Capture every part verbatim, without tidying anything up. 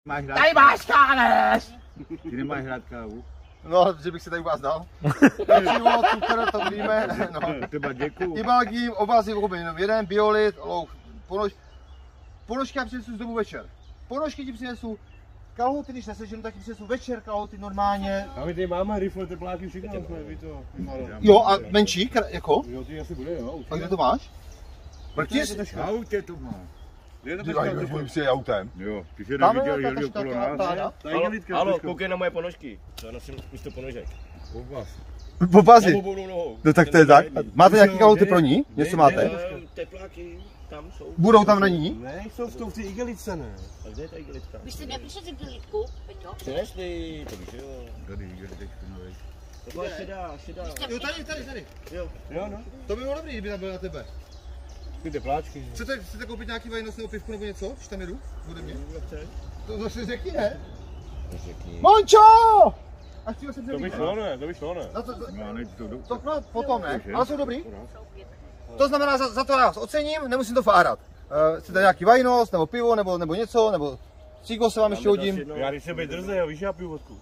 Máš rád? Tady máš káves! Ty nemáš rád kávu? No, že bych si tady u vás dal. Život, cukr, to víme. No. Teba děkuju. Ibalgím, oba si obě, jeden biolit, louch, ponož. Ponožky já přinesu z domu večer. Ponožky ti přinesu, kalhoty, když neseženu, tak ti přinesu večer, kalhoty normálně. A my tady máme rifle, tepláky, všechno, ví to. Jo, a menší, jako? Jo, ty asi bude, jo. A kde to máš? Protože v autě to má. Ty tady si autem. Jo, ty jsi neviděl, jeli okolo nás. Halo, halo, koukej na moje ponožky. Já nosím místo ponožek. Obvaz. Po bazi? Obou nohou. No tak to je tak. Máte nějaký kalhoty pro ní? Něco máte? Tepláky tam jsou. Budou tam na ní? Ne, jsou v tom v té igelice, ne. A kde je ta igelitka? Vy jste nepřišli z igelitku, Peťo? Přinesli, to víš, jo. Tady igelitečku novej. To je šedá, šedá. Jo, tady, tady, tady. Jo, jo, no. To by bylo dobrý, kdyby tam byl na tebe. Ty tepláčky. Chcete, chcete koupit nějaký vajnost nebo pivku nebo něco? Když tam jedu? Ode mě? To zase řekni, ne? Mončo! A chtěl jsem se To by šlo, ne, to by šlo, ne. No to, to, No, neď to do... to no, potom ne, ale jsou dobrý. To znamená, za, za to já vás ocením, nemusím to fárat. Uh, chcete nějaký vajnost, nebo pivo, nebo, nebo něco, nebo cíko se vám ještě hodím. Já když se být drzej, víš, já piju vodku.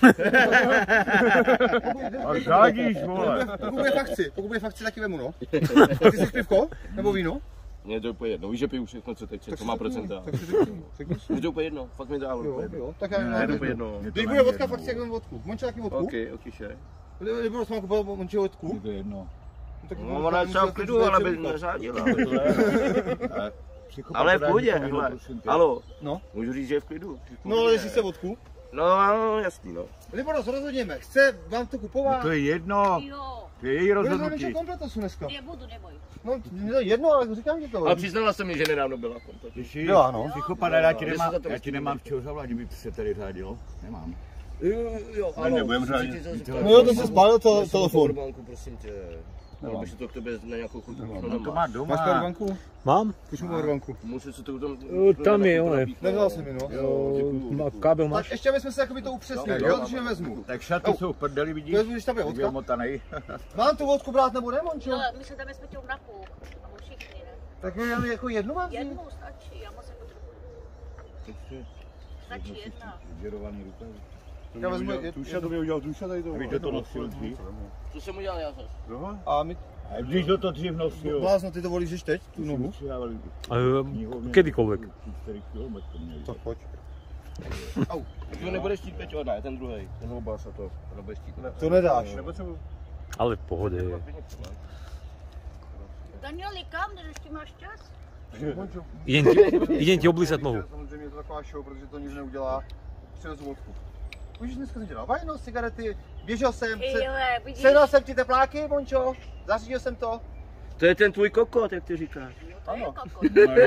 A žádíš, vole. Pokud bude fakt chci, pokud bude fakt chci, taky vemu, no. Ty jsi pivko? Nebo víno? Mně to je úplně jedno, víš, že piju všechno, co teče, co má procenta. Mně to je úplně jedno, fakt mi to dává úplně jedno. Tak já Ne, to je úplně jedno. když bude vodka, fakt si jak vem vodku. Mončo, jaký vodku? Ok, ok, še. Nebudu s vám kupovat Mončo vodku? To je jedno. No, ona je třeba v klidu, ale by neřádila. Ale v pohodě, hele. Halo, no? Můžu říct, že je v klidu. No, ale jestli chce vodku? No, jasný, no. Liboros, rozhodněme, chce vám to kupovat? To je jedno. Jo, To je její Bude rozhodnutí. to kompletosu dneska. nebudu, neboj. No, mě to je jedno, ale říkám ti to. Ale přiznala se mi, že nedávno byla komplet. Jo, ano. Psychopada, já ti Jo, nemám, jestli za to já ti nemám z čeho zavolat, kdyby se tady řádilo. Nemám. Jo, jo, Ne, nebudem řádit. No jo, to se spálil to, telefon. Banku, prosím tě. Nebo by se to k tebe na nějakou chutku. On to má doma. Máš powerbanku? Mám? Už mu powerbanku. Musí se to tam... Tam je, on. Nevzal jsem mi, no. Má kábel Tak máš? ještě abychom se jakoby to upřesnili, jo, když je vezmu. Tak šaty jsou v prdeli, vidíš? To vezmu, když tam je Kdyby vodka. omotanej. Mám tu vodku brát nebo ne, Mončo? No, my se dáme s Peťou na půl. A všichni, ne? Tak já jako jednu mám vzít. Jednu stačí, já moc nepotřebuji. Stačí jedna. Žerovaný rukav. Já vezmu Tuša, to mi udělal Tuša tady to. Víš, že to nosil dřív? Co jsem udělal já zase? A my, A když to dřív nosil. blázno, ty to volíš teď, tu nohu? Kedykoľvek. Tak pojď. Au. Ty nebudeš štít, Peťo, ne, ten druhej. Ten obás a to. To nebudeš štít. To nedáš. Ale v pohode. Danieli, kam jdeš, ještě máš čas? Idem ti, idem ti oblízať nohu. Samozřejmě je to taková show, protože to nikdo neudělá. Přinesu vodku. Už dneska jsem dělal vajnost, cigarety, běžel jsem, Jele, vidíš? sedal jsem ti tepláky, Mončo, zařídil jsem to. To je ten tvůj kokot, jak ty říkáš. To je kokot.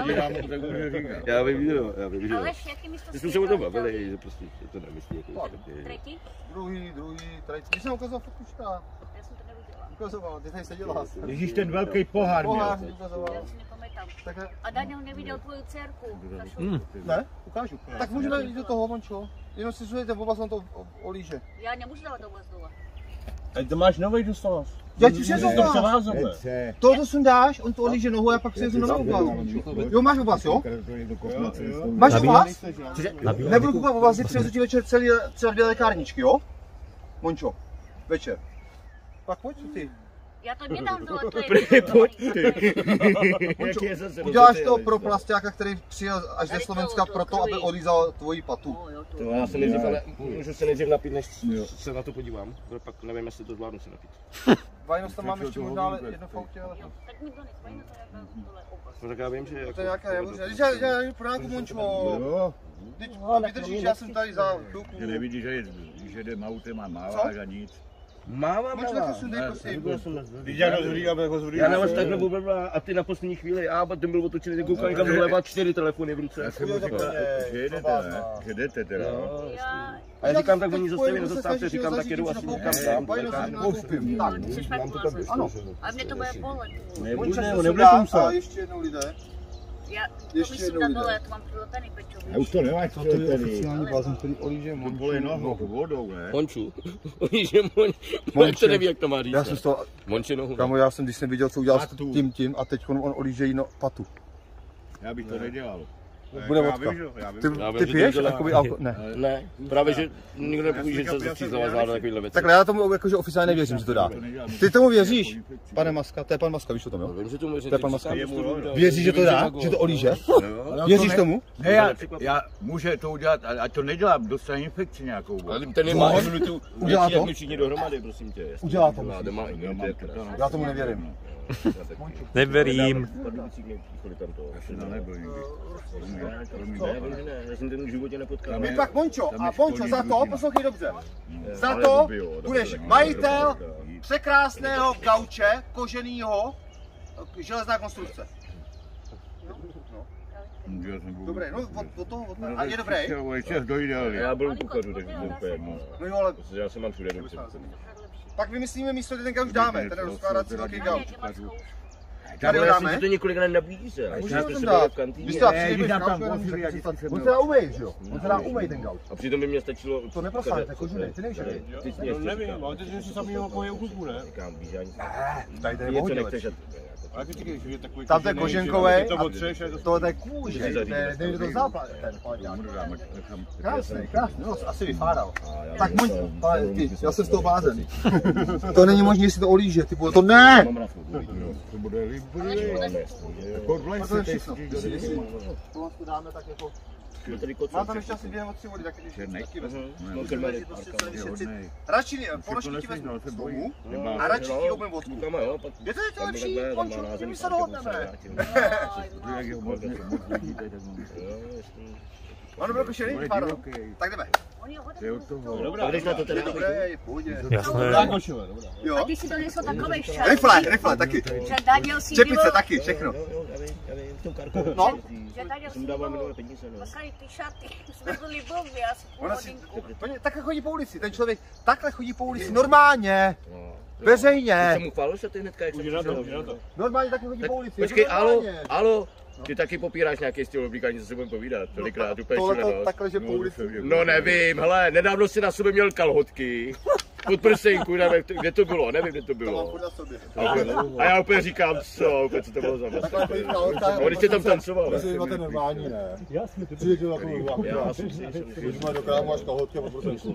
Já vím, jo, já vím, jo. Aleš, jaký místo My jsme se o tom bavili, že prostě to nemyslí jako... Třetí? Druhý, druhý, třetí. Když jsem ukazoval fokučka, Já jsem to neudělala. ukazoval, ty tady seděla. Ježíš, ten velký pohár Pohár měl. jsem ukazoval. Já si nepamětám. Takhle, A Daniel neviděl tvoji dcerku. Hm. ne, ukážu. Tak můžeme jít do toho, Mončo. Jenom si sujete v oblast, on to olíže. Já nemůžu dávat do dole. A to máš novej dostal. Já ti přesu dám. Nechce. Tohle sundáš, on to olíže nohu a pak přijezu novou oblast. Jo, máš oblast, jo? Máš oblast? Nebudu kupovat oblast, přijezu ti večer celý, třeba dvě lékárničky, jo? Mončo, večer. Pak pojď ty. Já to nedám dole, to je... Pojď Mončo, uděláš to pro plasťáka, který přijel až ze Slovenska proto, aby olízal tvoji patu. To já se nejdřív, ale můžu se nejdřív napít, než se na to podívám. Pak nevím, jestli to zvládnu se napít. Vajnost tam mám ještě možná ale jedno v autě, ale... Tak mi to nezvají, to je dole oblast. No tak já vím, že... To je nějaká jablůže. Když já, já jdu pro nějakou, Mončo. Jo, Teď vydržíš, já jsem tady za chvilku. že nevidíš, že jedem autem a máváš a nic. Máma, Mončo, tak se sundej, prosím. Víš, jak to říkám, jako zvrý. Já nevím, takhle blbá a ty na poslední chvíli, a ten byl otočený, ty koukal někam doleva, čtyři telefony v ruce. Já jsem mu říkal, že jedete, ne? Že jdete teda. Já... A já říkám, tak oni zastaví na zastávce, říkám, tak jedu asi někam tam. Tak, Chceš fakt blázat? ano. A mě to bude bolet. Mončo se nebude sundá, musat. a ještě jednou lidé. Já to Ještě myslím jednou na lidé. dole, já to mám přilepený Pečovi. Já už to nemáš, co ty tady. blázen, který olíže To bolí nohou, vodou, ne? Monču. Oni, že Mon... Jak to neví, jak to má říct. Já jsem z toho, Monče nohu. kamo, já jsem, když jsem viděl, co udělal s Patu. tím tím a teď on olíže jí no, patu. Já bych to nedělal. Bude vodka. Ty, ty piješ? Jakoby alko... Ne. Ne, právě že nikdo nepůjde, že se zapříznává zvládat takovýhle věci. Takhle já tomu jakože oficiálně nevěřím, že to dá. Ty tomu věříš? Pane Maska, to je pan Maska, víš o tom, jo? Vím, že tomu věřím. To je pan Maska. Věříš, že to dá? Že to olíže? Věříš tomu? Ne, já, já může to udělat, a to nedělám, dostane infekci nějakou. Ale ten nemá imunitu, Udělá to? jak my všichni dohromady, prosím tě. Udělá to. Má imunitu. Já tomu nevěřím. Neverím. Já se to nebojím. Já jsem ten v životě nepotkal. My pak Mončo, a Mončo za to, poslouchej dobře, za to budeš majitel překrásného gauče koženýho, železná konstrukce. Dobré, no od, od toho, od toho, a je dobrý? Ještě dojde, ale Já byl u pokladu, takže to úplně jedno. No jo, ale Já se mám všude dobře. pak vymyslíme místo, kde ten gauč dáme, ten rozkládací velký gauč. Tady ho dáme? to několik let nabídí se. Můžeme tam dát. Když to přijdeš gauč, on se dá umej, že jo? On se dá umej ten gauč. A přitom by mě stačilo... To neprosáde, to je kožený, ty nevíš, jak je. No nevím, ale ty jsi něco samého poje u kluků, ne? Říkám, víš, já nic. Tady to je Něco pohodě. nechceš. Tam to je koženkovej a tohle je kůže, nevím, že to vzal ten paleťák. Krásný, krásný, no, asi vyfádal. Tak můj, ty, já jsem z toho bázen. To není možné, jestli to olíže, ty to ne! to bude líp, bude To je všechno. Tohle to dáme tak jako... Mám tam ještě asi dvě nebo tři vody, tak když taky vezmu. Radši ponožky ti vezmu z domu a radši ti objem vodku. Je to to lepší, Mončo, my se dohodneme. Ano, byl košený, pardon. Tak jdeme. A když na to teda... Dobré, pohodě. Jasné. Jo. A ty si donesl takovej šat. Rifle, rifle, taky. Že Daniel si Čepice, taky, všechno. No. Že Daniel si vyvolil. Posali ty šaty, jsme byli blbí, asi půl Ona si, hodinku. oni takhle chodí po ulici, ten člověk takhle chodí po ulici, normálně, veřejně. Jsem mu chválil se ty hnedka, jak jsem přišel. Normálně takhle chodí Tak po ulici. počkej, jako alo, normálně. alo, ty taky popíráš nějaký styl oblíkání, co se budeme povídat, tolikrát, úplně Tohle to šílenost. takhle, že po ulici. No nevím, hele, nedávno si na sobě měl kalhotky, pod prsenku, nevím, kde to bylo, nevím, kde to To mám bylo. furt na sobě. A já úplně říkám, co, úplně, co to bylo za Takhle chodí vlastně. kalhotka. A když tě tam tancoval. Myslím, že máte normální, ne? Přijde to takovou vlaku. Já jsem si, jsem si, Když máš do krámu až kalhotky a po prsenku.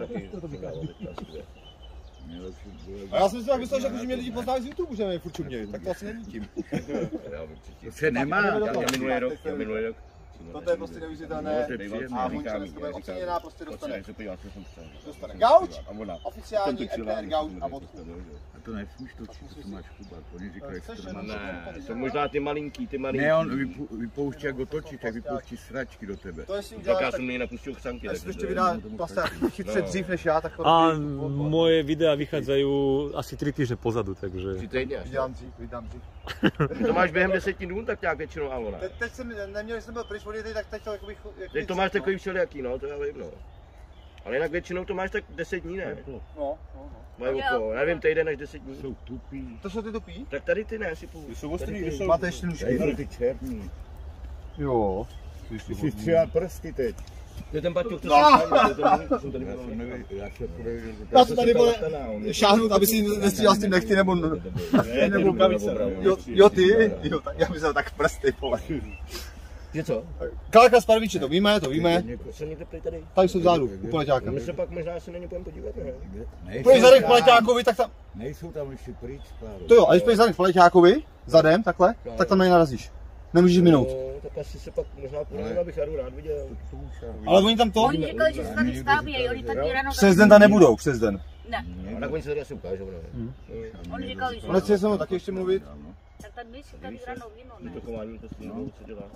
A já jsem si tak myslel, že mě lidi poznají z YouTube, že mě furt čumějí, tak to asi není tím. To se nemá. Já minulý rok, já minulý rok. Toto je prostě neuvěřitelné a Mončo dneska bude oceněná, prostě dostane. Dostane gauč, oficiální R P R gauč a vodku. A to nesmíš točit, to máš kubat. Oni říkají, že to má. Ne, to možná ty malinký, ty malinký. Ne, on vypou- vypouští, jak ho točí, tak vypouští sračky do tebe. To jestli Tak uděláš, já tak jsem něj napustil chřanky. jestli to ještě vydá vlastně chytře dřív než já, tak A moje videa vychádzajú asi tri týždne pozadu, takže... Tři týdny až. vydám dřív, vydám dřív. To máš během deseti dnů, tak nějak většinou alo, ne? Te, teď jsem neměl, že jsem byl pryč od tak teď to jako bych... Teď to máš takový všelijaký, no, to já vím, no. Ale jinak většinou to máš tak deset dní, ne? No, no, no. Mají okolo, nevím, týden až deset dní. Jsou tupí. To jsou ty tupí? Tak tady ty ne, si půl. Jsou ostrý, máte ještě nůžky. Tady jsou ty černý. Jo. Ty si stříhá prsty teď. To je ten baťuk, to No. jsem tady Já jsem nevím, já se půjde... Já se tady bude šáhnout, aby si nestříhal s tím nechty, nebo... nebo jo, jo, ty, jo, tak já bych se tak prsty, vole. Je co? Kalka z Parvíče, to víme, to víme. Jsem někde prý tady. Tady jsou vzadu, u Paleťáka. My se pak možná se na ně půjdeme podívat, ne? Pojď zadek k Paleťákovi, tak tam... Nejsou tam ještě pryč, Páro. To jo, a když pojď zadek k Paleťákovi, zadem, takhle, tak tam nenarazíš. Nemůžeš minout. No, tak asi se pak možná půjdeme, abych Jadu rád viděl. Ale oni tam to... Oni říkali, že se tady staví, oni tady ráno... Přes den tam nebudou, přes den. Ne, No, tak oni se tady asi ukážou, ne? oni říkali, že... Ale chci se mnou taky ještě mluvit. Tak tady si tady ráno víno, ne? To chování to s tím, co dělá.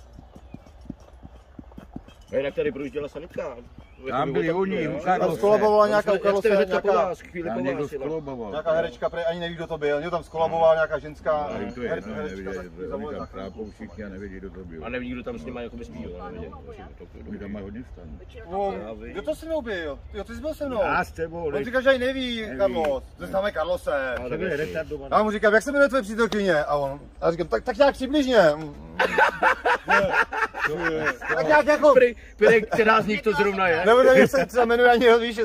A jinak tady projížděla sanitka. Tam byli oni, u Tam Karlose. skolabovala nějaká, Jak ukázalo jste se hnedka po nějaká... vás, chvíli Tam po někdo vás. jenom. skoloboval. Nějaká herečka, prej ani neví, kdo to byl, někdo tam skolaboval, nějaká ženská Ale to je her- jedno, herečka, nevěděli, tak oni zavolali tam tak. chrápou všichni a nevědí, kdo to byl. A nevidí, kdo tam s nimi jako spí, jo, nevidím. Oni tam mají hodně stanů. No, kdo to se mnou byl? Jo, ty jsi byl se mnou. Já s tebou, On lež. říká, že ani neví, Carlos. Známe Carlose. Ale Tebe je tak retardovaný. Já mu říkám, jak se jmenuje tvoje přítelkyně? A on, a já říkám, tak, tak nějak přibližně. Tak nějak jako, Prej, která z nich to zrovna je. nebo nevím, jak se třeba jmenuje ani, víš,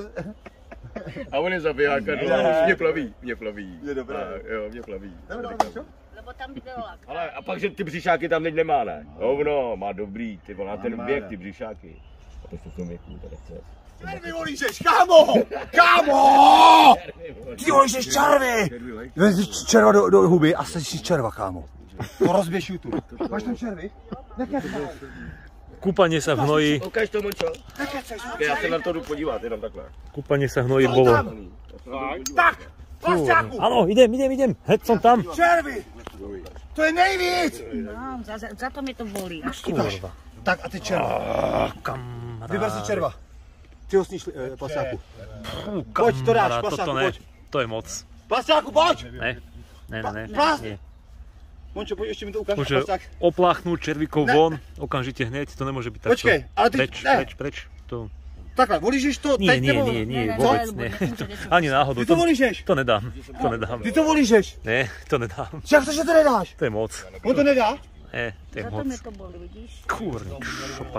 A on je zabijáka, no, mě plaví, mě plaví. Je dobré. A, jo, mě plaví. jdeme dál, co? Nebo tam by byla. Ale a pak, že ty břišáky tam teď nemá, ne? Hovno, má dobrý, ty vole, na ten věk, ty břišáky. A to v tom věku, to nechce. Červy volíšeš, kámo! Kámo! Ty volíšeš červy! Vezmi červa do, do huby a seš si červa, kámo. To rozběž YouTube. Máš tam červy? Kúpanie sa v hnoji, Ukaž to, Mončo. Já se na to jdu podívat, jenom takhle. kúpanie sa v hnoji bolo. Tak! Plasťáku! Áno, idem, idem, idem, heď som tam. Červy! To je nejvíc! No, za, za, za to mi to bolí. Až ti Kurva. Tak a ty červa. Kamaráde. Vyber si červa. Ty ho sníš, eh, plasťáku. Pojď, to dáš, Kamarád, plasťáku, toto ne, pojď. to je moc. Plasťáku, pojď! Ne, ne, ne, ne. Plast! nie. Mončo, pojď, ještě mi to ukáž. Môže Plasťák. opláchnúť červíkov von, okamžite hneď, to nemôže byť takto. Počkej, ale ty- Preč, ne. preč, preč. To... Takhle, volížeš to Nie, teď nie, nebo? nie, nie, Ne, ne, vôbec ne, nie. nechcem, nechcem. Ani náhodou. Ty to volížeš? To nedám, to nedám. Ty to volížeš? Ne, to nedám. Však to, že to nedáš? To je moc. On to nedá? Ne, to je Za to moc. mi to bolí, vidíš? Kurník, šopa.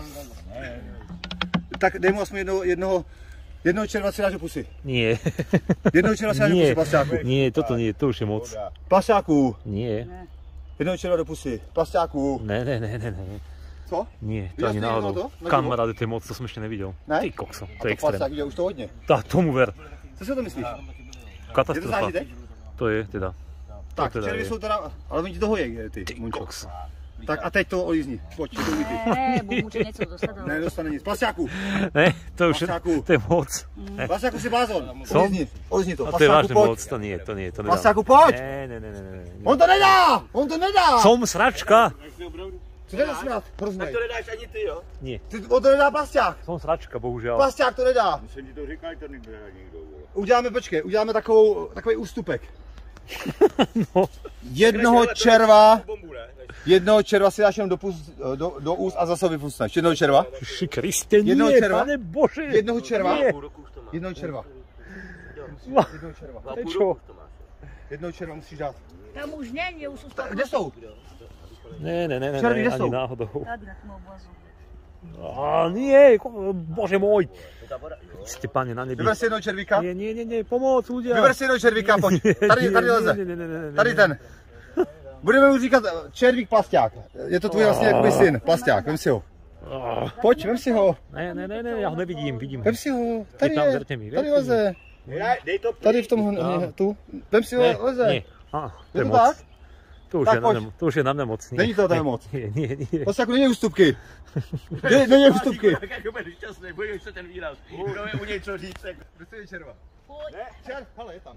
Tak dej mu aspoň jednoho, jednoho, jednoho červa si dáš do pusy. Nie. Jednoho červa si dáš do Nie, pusy, plasťáku. nie, toto nie, to už je moc. Plasťáku, Nie. jednoho červa do pusy, plasťáku. Ne, ne, ne, ne, ne. Co? Nie, to Viděl ani jsi náhodou. jedno to? Na Kamaráde, to je moc, to som ešte nevidel. Ne? Ty kokso, A to je to plasťák extrém. viděl už to hodně. Tak, tomu ver. Co si o to myslíš? Je to Katastrofa. zážitek? To je teda. Tak, teda červy je. jsou teda, ale oni ti to hojí, ty, Ty Mončo. kokso. Tak a teď to olízni, pojď, to umí ty. Ne, bo může něco dostat. ale- Nedostane nic. Plasťáku, Ne, to už je, Plasťáku. to je moc. Ne. plasťáku si blázon, Som? olízni, olízni to. A to je vážne Plasťáku, moc, pojď. to nie, to nie, to nedám. Plasťáku, pojď. Ne, ne, ne, ne, ne. On to nedá, on to nedá. Som sračka. Co to nesmát? Rozumej. To nedáš ani ty, jo? Nie, Ty, on to nedá plasťák. som sračka, bohužiaľ. Plasťák to nedá. Jsem ti to říkal, to nedá nikdo. vole. Uděláme, počkej, uděláme takovou, takový ústupek. No. Jednoho červa, Bombu, ne? jednoho červa si dáš jenom do, pus, do, do úst a zase ho vypustneš. Jednoho červa, Ježi Kriste, Jednoho nie, červa? pane Bože. jednoho červa, Nie. jednoho červa, No, jednoho červa. čo? Jednoho červa musíš dát. Tam už není, už jsou Ta- Kde jsou? Ne, ne, ne, ne, Červí, ne, kde ani jsou? náhodou. Tady na tom obrazu. A nie, ko- Bože môj. Ste, pane, na nebi. Vyber si jednoho červíka. Nie, nie, nie, nie, pomoc, ľudia. Vyber si jednoho červíka, pojď. Tady, tady Nie, leze. nie, nie, nie, nie, nie. Tady ten. Budeme mu říkat červík plasťák. Je to tvůj vlastně jakoby syn, plasťák, vem si ho. Ah, Pojď, vem si ho. Ne, ne, ne, ne, ja ho nevidím, vidím ho. Vem si ho. Tady tam, je, verte mi, tady verte mi. leze. Dej to Tady v tom, hne- tu. Vem si ho, Ne, leze. nie. Á, to Je je to moc. tak? To už, Tak je na pojď. mňa, to už je na mňa moc. Nie. Není to tady moc. Nie, nie, nie. Plasťáku, není ústupky. Ne, není ústupky. Jak budeš šťastný, bojíš se ten výraz. To je u něj co říct. tak- Kde je červa? Pojď. Červ, hele, je tam.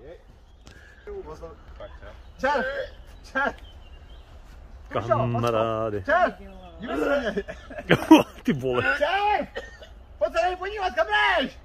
Červ, červ, Kamaráde. červ. Dívej se na něj. Ty vole. Červ! Pojď se na něj podívat, kam jdeš?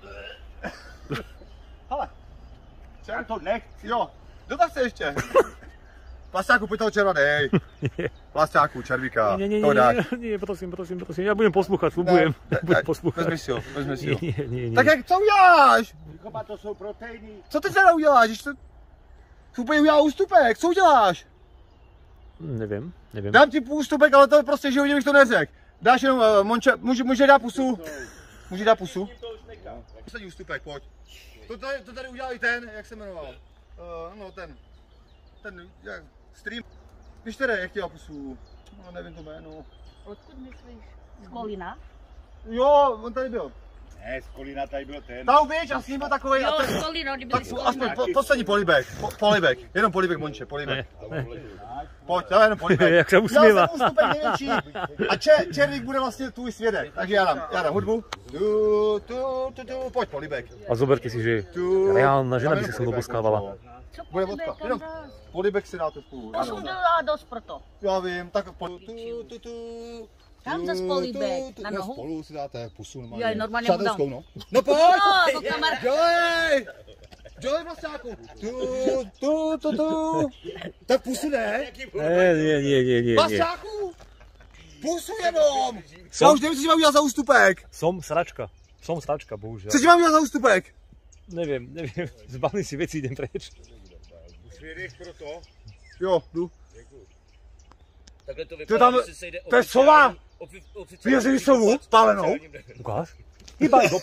Hele. Červ, to nech. Jo, dotav se ještě. Plasťáku, pojď toho červa, dej. Plasťáku, červíka, Nie, nie, to nie, dáš. nie, nie, prosím, prosím, prosím. Ja budem poslúchať, slúbujem. Budem poslúchať. Vezmi si ho, vezmi si Nie, ho. nie, nie, nie. Tak jak, co uděláš? Kopa, to jsou proteiny. Co ty teda uděláš? Když to... Úplně udělal ústupek, co uděláš? Neviem, neviem. Dám ti ústupek, ale to prostě, že bych to neřekl. Dáš jenom, uh, Monče, může, může dát pusu? Může dát pusu? Poslední ústupek, pojď. To tady, to tady udělal i ten, jak se jmenoval? Uh, no ten, ten, jak, stream. Víš tedy, jak ti dal pusu? No, nevím to jméno. Odkud myslíš? Z Kolína? Jo, on tady byl. Ne, z Kolína tady byl ten. Tam víš, a s ním byl takovej, a Jo, ten, z Kolína, oni byli tak z aspoň Kolína. po, poslední polibek, po, polibek, jenom polibek, Monče, polibek. Ne, ne. Pojď, dáme jenom polibek. Jak se usmívá. Já jsem ústupek největší. A če, Červík bude vlastně tvůj svědek. Takže já dám, já dám hudbu. Tu, tu, tu, tu, pojď polibek. A zoberte si, že Tu. reálna žena by Dáme si jenom sa mnou polibek, boskávala. Mončo. Co Bude po tebe, vodka, kam jenom. dáš? Polibek si dáte spolu. To jsem dala dost proto. Já vím, tak po, tu, tu, tu. Tam zas polibek, na nohu. Spolu si dáte pusu normálně. Jo, normálně mu dám. Přátelskou, no. No pojď! No, to kamar... Dělej! Dělej vlastňáku! Tu, tu, tu, tu. Tak pusu ne? Ne, nie, nie, nie, nie. Vlastňáku! Pusu jenom! Já Som, už nevím, co ti mám udělat za ústupek. som sračka. Som sračka, bohužiaľ. Co ti mám udělat za ústupek? Neviem, neviem. Zbavím si veci, idem preč. Svědeš pro to? Jo, jdu. Takhle to To je vypadá, tam, že se sejde to je sova! ofi- oficiální- Viděl jsi sovu spálenou? Ukáž? Iba do...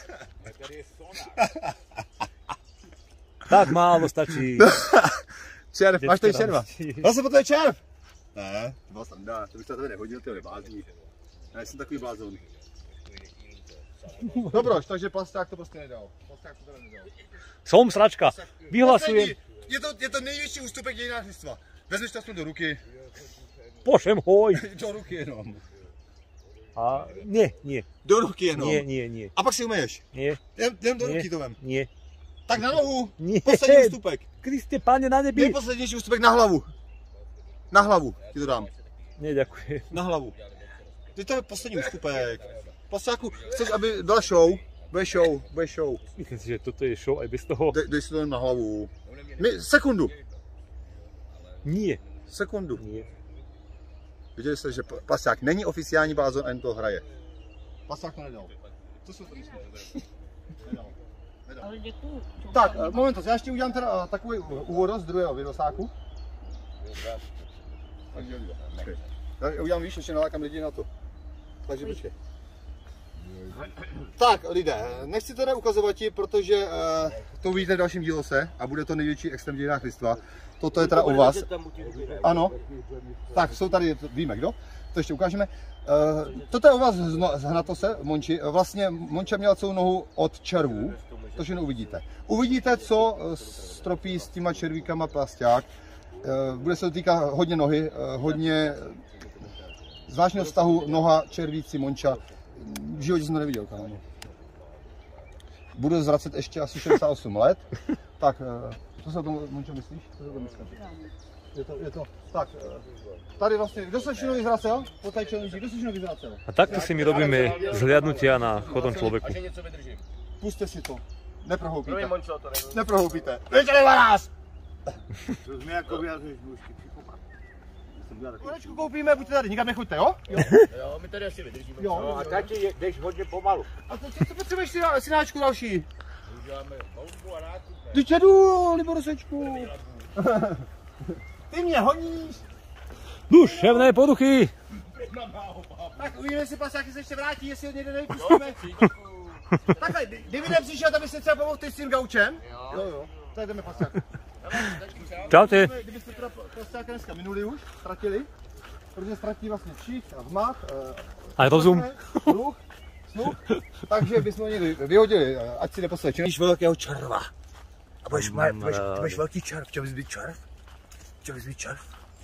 Tak málo stačí. Červ, máš tady červa. Zase po to je červ. Ne, to byla sranda, to bych se tebe nehodil, ty nebázní. Já jsem takový blázon. Dobroš, takže plasták to prostě nedal. Plasták to teda nedal. Som sračka. Vyhlasujem. Je to, je to největší ústupek dějinách lidstva. Vezmeš to aspoň do ruky. Pošem hoj. Do ruky jenom. A nie, nie. Do ruky jenom. Nie, nie, nie. A pak si umeješ. Nie. Jen, jen do Nie. ruky to vem. Nie. Tak na nohu. Nie. Poslední ústupek. Kriste, páne na nebi. Nejposlednější ústupek na hlavu. Na hlavu ti to dám. Nie, ďakujem. Na hlavu. Ty to je poslední ústupek. Plasáku, chceš, aby byla show? Bude show, bude show. Myslím si, že toto je show aj bez toho. Dej, dej si to jen na hlavu. My, sekundu. Nie. Sekundu. Nie. Viděli jste, že Plasák není oficiální blázon a jen to hraje. Plasák to nedal. Co si to myslíš? Nedal. Nedal. Ale děkuju. Tak, moment, já ještě udělám teda takový úvod z druhého videosáku. Já udělám, víš, ještě nalákám lidi na to. Takže počkej. Tak, lidé, nechci to neukazovat ti, protože uh, to uvidíte v dalším dílose a bude to největší extrém v dějinách lidstva. Toto je teda u vás. Ano. Tak, jsou tady, víme kdo, to ještě ukážeme. Uh, toto je u vás z Hnatose, Monči. Vlastně Monča měla celou nohu od červů, to všechno uvidíte. Uvidíte, co stropí s těma červíkama Plasták. Uh, bude se to týkat hodně nohy, uh, hodně zvláštního vztahu noha, červíci, Monča. V životě jsem to neviděl, kámo. Budu zvracet ještě asi šedesát osm let. Tak, co se o tom, Mončo, myslíš? Co se o tom myslíš? Je to, je to, tak, tady vlastně, kdo se všechno vyzvracel? Po té challenge, kdo se všechno vyzvracel? A takto si my robíme zhliadnutia na chodom človeku. Puste si to. Neprohoupíte. Neprohoupíte. Nedělej vás! To jsme jako vyjazuješ nůžky. Konečku koupíme, buďte tady, nikam nechoďte, jo? Jo, Jo, my tady asi vydržíme. jo. No a tati jdeš hodně pomalu. A to, co potřebuješ si synáčku další? Ty jedu, Liborosečku. Ty mě honíš. Duševné poruchy. Tak uvidíme, jestli Plasáky se ještě vrátí, jestli ho někde nejpustíme. Takhle, kdyby nepřišel, tak byste třeba pomohl ty s tím gaučem? Jo, jo. Tak jdeme Plasák. Čaute. Kdybyste teda Plasáka dneska minuli už, ztratili, protože ztratí vlastně čich a hmat, Aj rozum. sluch, sluch, takže bychom ho někdy vyhodili, ať si neposlečí. Víš velkého červa. A budeš, budeš, budeš, budeš velký červ, chtěl bys být červ? Chtěl bys být červ?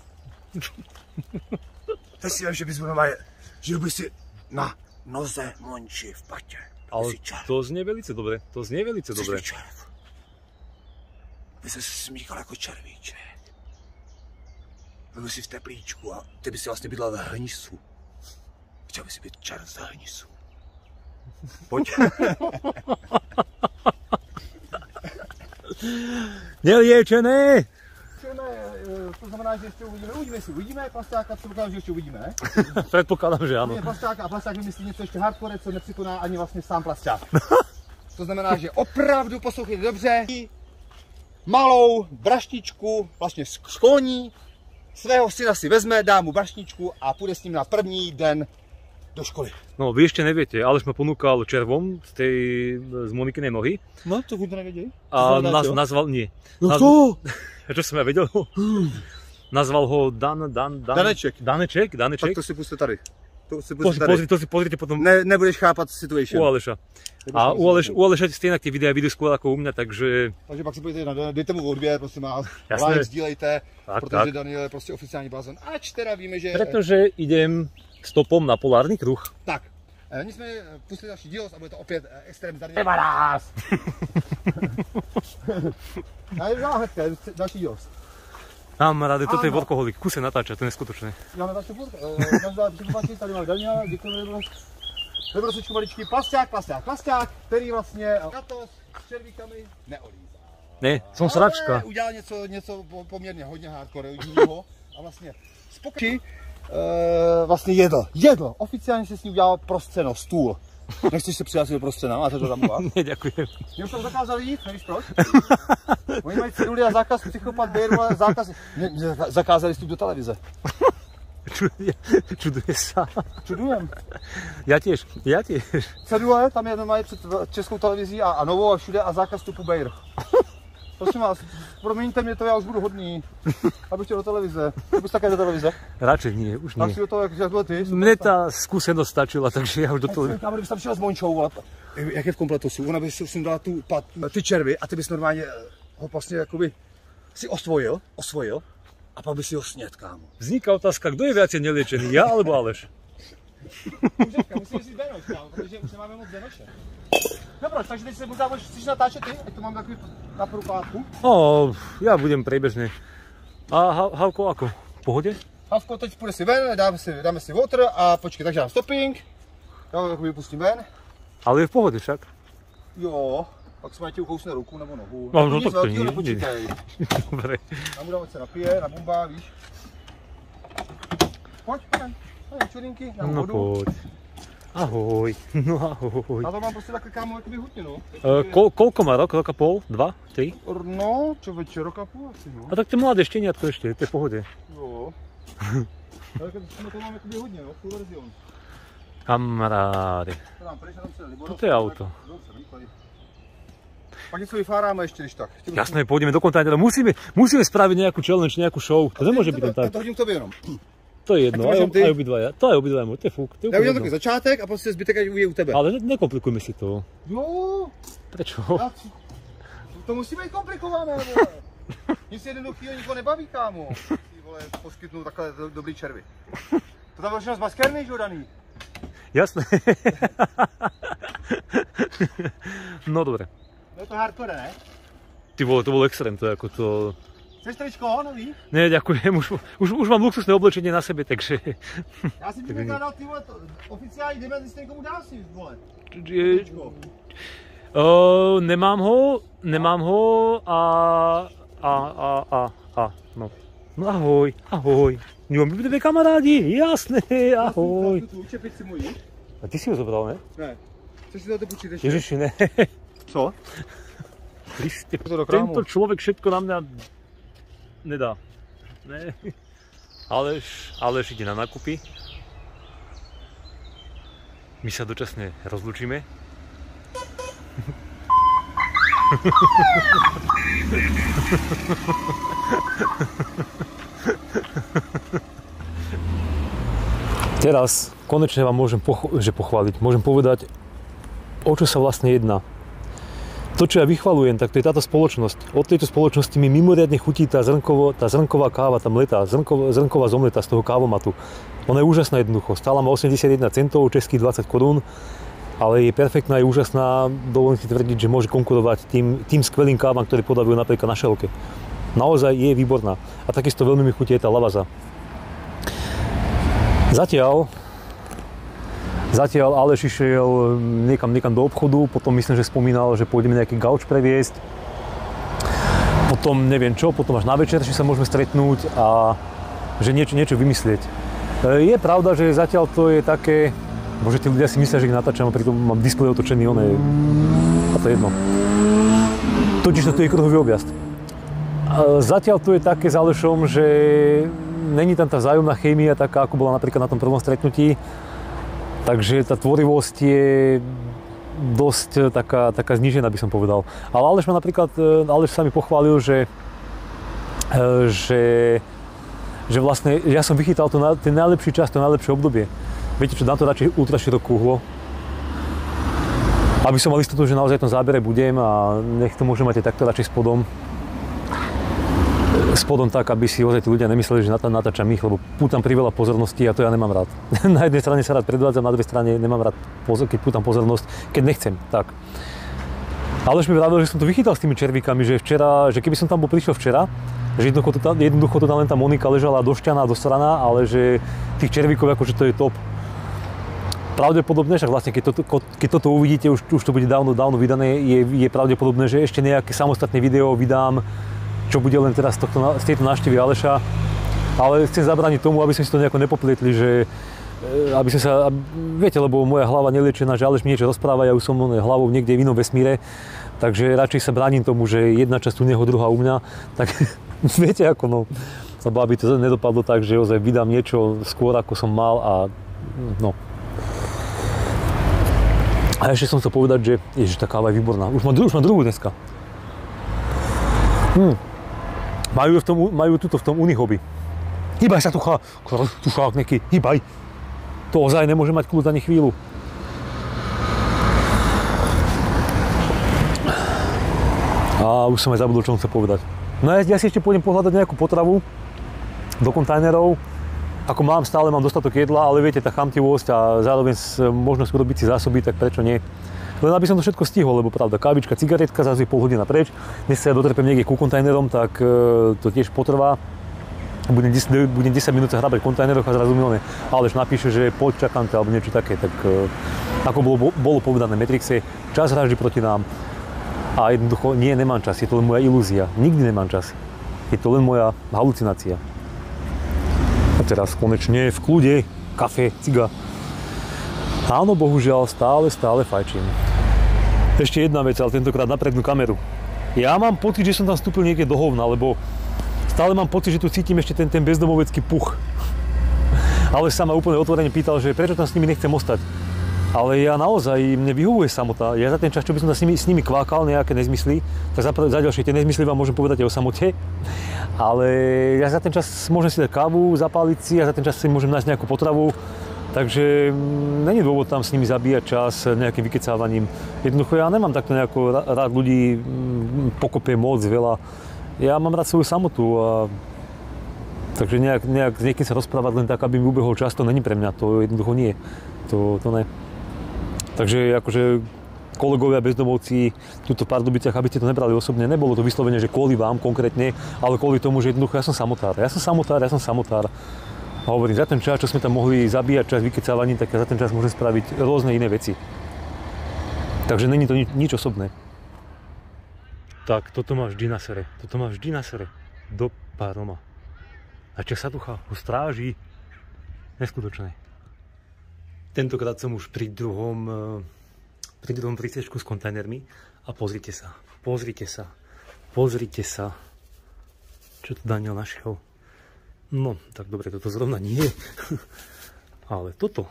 Teď si vím, že bys byl žil by si na noze Monči v patě. Ale to znie velice dobre, to znie velice Chceš dobre. být červ? By se smíkal jako červíček. Byl by si v teplíčku a ty by si vlastně bydlel ve hnisu. Chtěl by si být červ za hnisu. Pojď. Neliečené! To znamená, že ještě uvidíme, uvidíme si, uvidíme Plastáka, co dokážeme, že ještě uvidíme, ne? Predpokladám, že áno. Uvidíme Plastáka a Plasták vymyslí něco ještě hardcore, co nepřekoná ani vlastně sám Plasták. To znamená, že opravdu poslouchejte dobře. Malou brašničku, vlastně školní, svého syna si vezme, dá mu brašničku a půjde s ním na první den do školy. No, vy ešte neviete, Aleš ma ponúkal červom z tej, z Monikinej nohy. No, to vůbec nevěděli? A naz, nazval, nie. No Naz, kto? Čo som ja vedel? Nazval ho Dan, Dan, Dan... Daneček. Daneček, Tak Daneček. to si puste tady. To si Pozri, puste tady. pozri, to si pozrite potom Ne, nebudeš chápat situation. u Aleša. A u, Aleš, u Aleša stejnak tie videá vyjdú skôr ako u mňa, takže Takže pak si pojďte na, dejte mu odběr, prosím vás. Jasné. Like, sdílejte, Tak, protože tak. Daniel je prostě oficiální blázon. Ač teda víme, že... pretože idem stopom na polárny kruh. Tak, eh, nicméně pustili další díl a bude to opět eh, extrém zdarně. Nevarás! A je hnedka, další díl. Mám rád, toto je Áno. workoholik, kuse natáča, to je neskutočné. Máme další furt, každá připopačí, tady máme Daniela, děkujeme Liborosečku maličký, Plasták, Plasták, Plasták, který vlastně katos s červíkami neolízá. Ne, som sračka. Ale udělal něco, něco poměrně hodně hardcore divného a vlastně spokojí, uh, vlastně jedl, jedl, oficiálně se s ním udělal prosceno, stůl. Nechceš se přihlásit do proscena, máte to tam u vás? Ne, ďakujem. Mě už tam zakázali jít, nevíš proč? Oni mají ceduly a zákaz psychopat, běru a zákaz, mě, mě zakázali vstup do televize. Čuduje, čuduje sa. Čudujem. Ja tiež, ja tiež. Cedule, tam je normálně před českou televizí a, a novou a všude a zákaz vstupu bejr. Prosím vás, promiňte mě to, já už budu hodný. Abych chtěl do televize. Ty bys také do televize? Radšej nie, už Tak nie. si do toho, jak, jak bylo ty? Mne tá skúsenosť stačila, takže ja už do toho... Kámo, bys tam přišel s Mončou, a jak je v kompletosu, ona by si už dala tu, pat, ty červy a ty bys normálně ho vlastně jakoby si osvojil, osvojil a pak by si ho snět, kámo. Vzniká otázka, kto je viacej neliečený, ja alebo Aleš? Můžečka, musíme si Benoš, kámo, protože už nemáme moc Benoše. No proč, takže teď se možná chceš natáčet ty, ať to mám takový na průpátku. O, ja budem priebežne. A ha, Havko ako? V pohode? Havko, teď půjde si ven, dáme si, dáme si water a počkej, takže dám stopping. Já ho jakoby pustím ven. Ale je v pohode však. Jo, pak se ti ukousne ruku nebo nohu. No, no nic to velkýho nie, nepočítej. Dobre. Tam mu dáme se napije, na bomba, víš. Pojď, pojď, pojď, čurinky, dám No vodu. poď. Ahoj, no ahoj. Na to mám prostě takhle, kámo, jakoby hutinu. E, ko, koľko má rok? Rok a pol? Dva? Tri? No, čověče, roka půl asi, no. A tak to je mladé šteniatko ešte, to je v pohode. Jo. Ale to mám jakoby hodně, no, full verzion. Kamaráde. To dám pryč, a tam se Libor. Toto je auto. Pak něco vyfáráme ještě, když tak. Jasné, pôjdeme do kontajnera. Musíme, musíme spraviť nejakú challenge, nejakú show. To nemôže byť len tak. Já to hodím k tobě jenom. To je jedno, Tak to máš aj, jen ty? aj obidvaja. To je obidvaja môj, to je fúk. To je Já udělám úplne takový jedno. začátek a prostě zbytek je u tebe. Ale ne, nekomplikujme si to. Jo, Prečo? já, to musí být komplikované, vole. Nic jednoduchýho nikoho nebaví, kámo. Ty vole, poskytnu takhle do, dobrý červy. To tam bylo všechno z maskerny, že jo, Daný? Jasné. No dobre. No je to hardcore, ne? Ty vole, to bol extrém, to je ako to... Chceš tričko, nový? Ne, ďakujem, už, už, už mám luxusné oblečenie na sebe, takže... Já si bych dal ty vole, to, oficiální dement, jestli někomu dá si, vole. Je, Tričko. uh, nemám ho, nemám ho a... A, a, a, a, no. No ahoj, ahoj. Jo, my budeme kamarádi, jasné, ahoj. Tu čepici mojí? A ty si ho zobral, ne? Ne. Chceš si to počít ještě? Ježiši, ne. Co? Kriste, To do krámu. tento človek všetko na mňa nedá. Ne. Aleš, Aleš ide na nákupy. My sa dočasne rozlúčime. Teraz konečne vám môžem poch- že pochváliť, môžem povedať, o čo sa vlastne jedná. To, čo ja vychvalujem, tak to je táto spoločnosť. Od tejto spoločnosti mi mimoriadne chutí tá, zrnkovo, tá zrnková káva, tá mletá, zrnko, zrnková zomleta z toho kávomatu. Ona je úžasná jednoducho. Stála má osemdesiatjeden centov, českých dvadsať korún, ale je perfektná, je úžasná, dovolím si tvrdiť, že môže konkurovať tým, tým skvelým kávam, ktoré podávajú napríklad na Šelke. Naozaj je výborná. A takisto veľmi mi chutí tá lavaza. Zatiaľ Zatiaľ Aleš išiel niekam, niekam do obchodu, potom myslím, že spomínal, že pôjdeme nejaký gauč previesť. Potom neviem čo, potom až na večer, či sa môžeme stretnúť a že niečo, niečo vymyslieť. Je pravda, že zatiaľ to je také, bože tí ľudia si myslia, že ich natáčam a pritom mám displej otočený, on je, a to je jedno. Totiž to je kruhový objazd. Zatiaľ to je také s Alešom, že není tam tá vzájomná chémia taká, ako bola napríklad na tom prvom stretnutí. Takže tá tvorivosť je dosť taká, taká znížená, by som povedal. Ale Aleš ma napríklad, Aleš sa mi pochválil, že, že, že vlastne ja som vychytal to, ten najlepší čas, to najlepšie obdobie. Viete čo, dám to radšej ultra širokú uhlo. Aby som mal istotu, že naozaj v tom zábere budem a nech to môžem mať aj takto radšej spodom. Spodom tak, aby si ozaj tí ľudia nemysleli, že natáčam ich, lebo pútam priveľa pozornosti a to ja nemám rád. Na jednej strane sa rád predvádzam, na druhej strane nemám rád, keď pútam pozornosť, keď nechcem. Tak. Aleš mi vravil, že som to vychytal s tými červíkami, že včera, že keby som tam bol prišiel včera, že jednoducho to tam, jednoducho to tam len tá Monika ležala došťaná, dosraná, ale že tých červíkov akože to je top. Pravdepodobne, však vlastne keď toto, keď toto uvidíte, už, už to bude dávno, dávno vydané, je, je pravdepodobné, že ešte nejaké samostatné video vydám, čo bude len teraz z, tohto, z tejto návštevy Aleša. Ale chcem zabrániť tomu, aby sme si to nejako nepoplietli, že aby sme sa, viete, lebo moja hlava neliečená, že Aleš mi niečo rozpráva, ja už som hlavou niekde v inom vesmíre, takže radšej sa bránim tomu, že jedna časť u neho, druhá u mňa, tak viete ako no, lebo aby to nedopadlo tak, že ozaj vydám niečo skôr ako som mal a no. A ešte som chcel povedať, že ježiš, tá káva je výborná, už mám, už mám druhú dneska. Hm. Majú, v tom, majú tuto v tom Unihoby. Hýbaj sa, tucha, tušák nejaký, hýbaj. To ozaj nemôže mať kľud ani chvíľu. A už som aj zabudol, čo som chcel povedať. No ja, ja si ešte pôjdem pohľadať nejakú potravu do kontajnerov. Ako mám, stále mám dostatok jedla, ale viete, tá chamtivosť a zároveň možnosť urobiť si zásoby, tak prečo nie? Len aby som to všetko stihol, lebo pravda, kávička, cigaretka, zase je pol hodina preč. Dnes sa ja dotrepem niekde ku kontajnerom, tak e, to tiež potrvá. Budem, budem desať minút sa hrabať v kontajneroch a zrazu mi one Aleš napíše, že poď čakám ťa, alebo niečo také. Tak e, ako bolo, bolo povedané v Matrixe, čas hráždi proti nám. A jednoducho, nie, nemám čas, je to len moja ilúzia. Nikdy nemám čas. Je to len moja halucinácia. A teraz konečne v kľude, kafe, ciga. Áno, bohužiaľ, stále, stále fajčím. Ešte jedna vec, ale tentokrát na prednú kameru. Ja mám pocit, že som tam vstúpil niekde do hovna, lebo stále mám pocit, že tu cítim ešte ten, ten bezdomovecký puch. Ale sa ma úplne otvorene pýtal, že prečo tam s nimi nechcem ostať. Ale ja naozaj, mne vyhovuje samota. Ja za ten čas, čo by som s nimi, s nimi kvákal nejaké nezmysly, tak za, za ďalšie tie nezmysly vám môžem povedať aj o samote. Ale ja za ten čas môžem si dať kávu, zapáliť si a za ten čas si môžem nájsť nejakú potravu. Takže není dôvod tam s nimi zabíjať čas nejakým vykecávaním. Jednoducho ja nemám takto nejako rád ľudí pokope moc veľa. Ja mám rád svoju samotu a takže nejak, nejak s niekým sa rozprávať len tak, aby mi ubehol čas, to není pre mňa, to jednoducho nie. To, to ne. Takže akože kolegovia bezdomovci tuto v Pardubiciach, aby ste to nebrali osobne, nebolo to vyslovene, že kvôli vám konkrétne, ale kvôli tomu, že jednoducho ja som samotár. Ja som samotár, ja som samotár. A hovorím, za ten čas, čo sme tam mohli zabíjať čas vykecávaním, tak ja za ten čas môžem spraviť rôzne iné veci. Takže není to nič, nič osobné. Tak, toto má vždy na sere. Toto má vždy na sere. Do pároma. A čo sa tucha ho stráži? Neskutočné. Tentokrát som už pri druhom, pri druhom prísežku s kontajnermi a pozrite sa, pozrite sa, pozrite sa, čo tu Daniel našiel. No, tak dobre, toto zrovna nie, ale toto,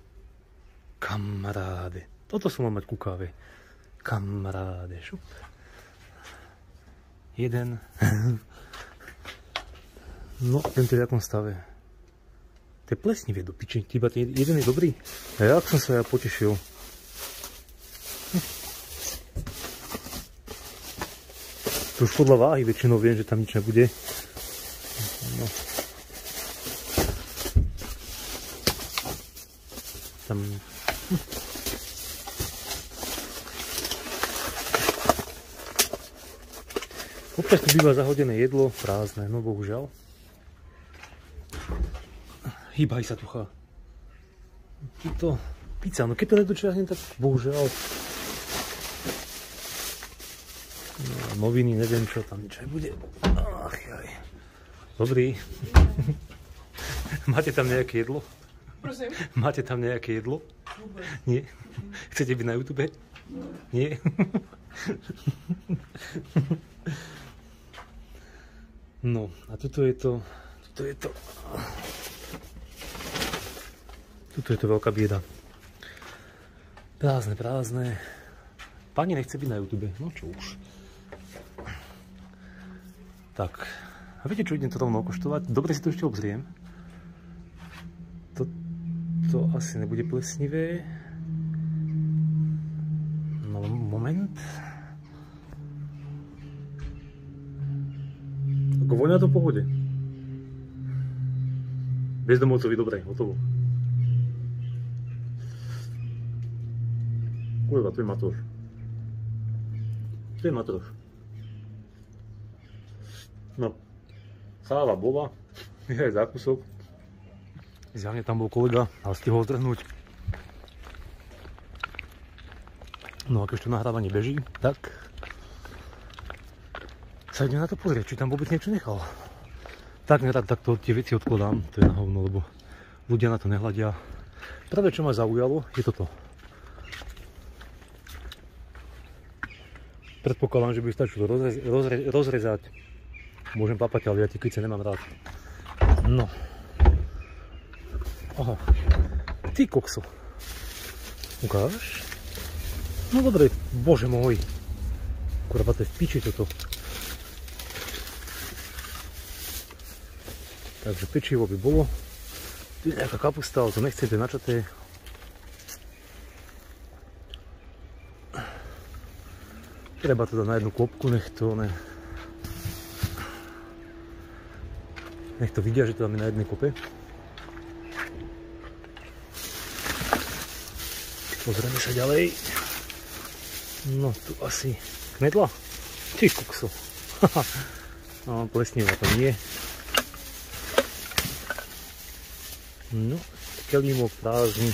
kamaráde, toto som mal mať ku káve, kamaráde, šup, jeden, no, tento je v akom stave. To je plesnivé do piči, iba ten jeden je dobrý. A jak som sa ja potešil. To už podľa váhy väčšinou viem, že tam nič nebude. No. Tam... Hm. Občas tu býva zahodené jedlo, prázdne, no bohužiaľ. Hýbaj sa, tucha. Tuto pizza, no keď to nedočiahnem, tak bohužiaľ. No, noviny, neviem čo tam, nič aj bude. Ach jaj. Dobrý. Máte tam nejaké jedlo? Prosím? Máte tam nejaké jedlo? Vôbec. Nie? Chcete byť na YouTube? Nie? No, a tuto je to... Tuto je to... Tuto je to veľká bieda. Prázdne, prázdne. Pani nechce byť na YouTube. No čo už. Tak. A viete čo, idem to rovno okoštovať? Dobre si to ešte obzriem. To, to asi nebude plesnivé. No, moment. Ako voňa to v pohode. Bezdomovcovi dobre, hotovo. Kurva, to je Matúš. To je Matúš. No, sáva bola, je aj zákusok. Zjavne tam bol kolega, ale stihol zdrhnúť. No a keď to nahrávanie beží, tak sa idem na to pozrieť, či tam vôbec niečo nechal. Tak nerad takto tie veci odkladám, to je na hovno, lebo ľudia na to nehľadia. Prvé, čo ma zaujalo, je toto. Predpokladám, že by stačilo rozrez, rozre, rozrezať. Môžem papať, ale ja tie klice nemám rád. No. Aha. Ty kokso. Ukáž? No dobre, bože môj. Kurva, to je v piči toto. Takže pečivo by bolo. Tu je nejaká kapusta, ale to nechcete načaté. Treba to dať na jednu klopku, nech to ne... Nech to vidia, že to dáme na jednej kope. Pozrieme sa ďalej. No tu asi knedla. Ty kokso. No, plesniva to nie. No, kelímok prázdny.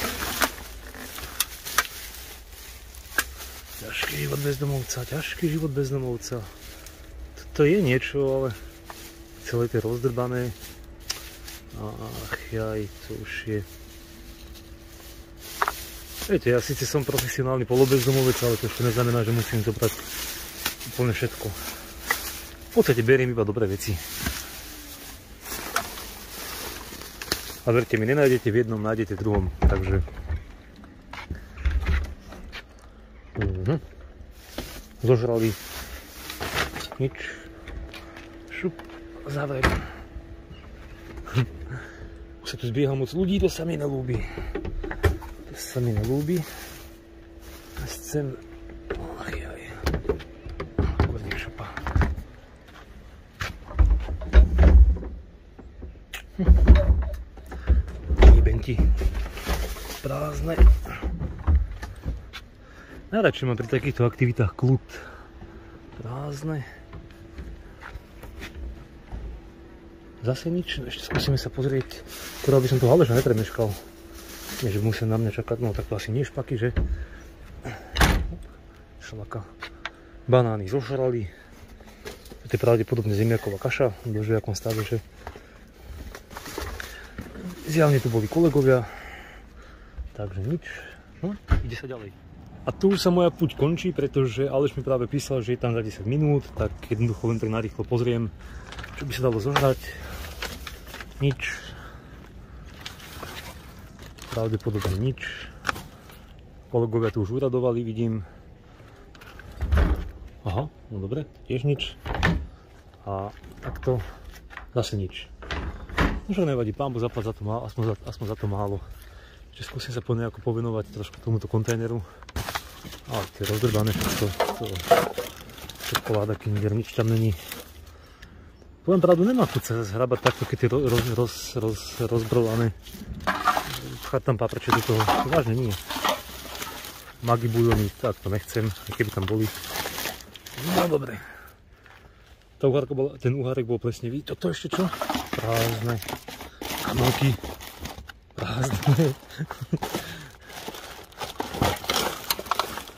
Ťažký život bezdomovca, ťažký život bezdomovca. Toto je niečo, ale celé to je rozdrbané. Ach jaj, to už je... Viete, ja síce som profesionálny polobezdomovec, ale to ešte neznamená, že musím zobrať úplne všetko. V podstate beriem iba dobré veci. A verte mi, nenájdete v jednom, nájdete v druhom, takže... Mhm. Zožrali. Nič. Šup. Zavriem. Už sa tu zbieha moc ľudí, to sa mi nelúbi. To sa mi nelúbi. A chcem... Aj, aj. Kurde, šupa. Benti. Prázdne. Najradšej mám pri takýchto aktivitách kľud. Prázdne. Zase nič, ešte skúsime sa pozrieť, ktorá by som tu haleža nepremeškal. Nie, že musím na mňa čakať, no tak to asi nie špaky, že? Šalaka. Banány zožrali. To je pravdepodobne zemiaková kaša, bože, v akom stave, že? Zjavne tu boli kolegovia, takže nič. No, ide sa ďalej. A tu už sa moja púť končí, pretože Aleš mi práve písal, že je tam za desať minút, tak jednoducho len tak narýchlo pozriem, čo by sa dalo zožrať. Nič. Pravdepodobne nič. Kolegovia tu už uradovali, vidím. Aha, no dobre, tiež nič. A takto zase nič. Možno nevadí, pán Boh zaplať za to málo, aspoň za, aspoň za to málo. Ešte skúsim sa po nejako povenovať trošku tomuto kontajneru. Ale tie rozdrbané všetko, to čokoláda Kinder, nič tam není. Poviem pravdu, nemá chuť sa zhrabať takto, keď je roz, roz, roz, rozbrolané. Pchať tam paprče do toho, vážne nie. Magi buľony, tak to nechcem, aj keby tam boli. No dobre. Bola, ten uhárek bol plesnivý, toto ešte čo? Prázdne. Kamelky. Prázdne.